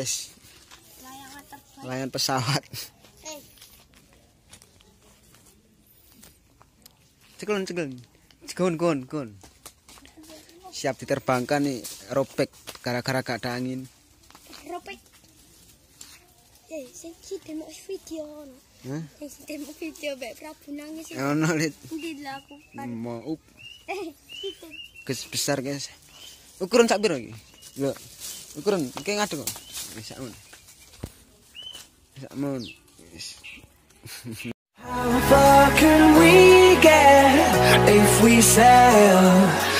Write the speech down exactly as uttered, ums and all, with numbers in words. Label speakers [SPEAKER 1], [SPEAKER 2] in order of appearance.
[SPEAKER 1] guys. Layangan pesawat. Cekelun cekelun. Cekelun kon kon. Siap diterbangkan nih, robek gara-gara gak ada angin.
[SPEAKER 2] Robek. Eh, sing demo video. Hah? Sing demo video Mbak Prabu nangis.
[SPEAKER 1] Ono lit.
[SPEAKER 2] Dilakukan.
[SPEAKER 1] Mau.
[SPEAKER 2] Eh, gitu.
[SPEAKER 1] Ges besar guys. Ukuran sak piro iki? Lho. Ukuran iki ngadeg kok. Wis sakmon. Sakmon. Wis.
[SPEAKER 3] How far can we get if we sail?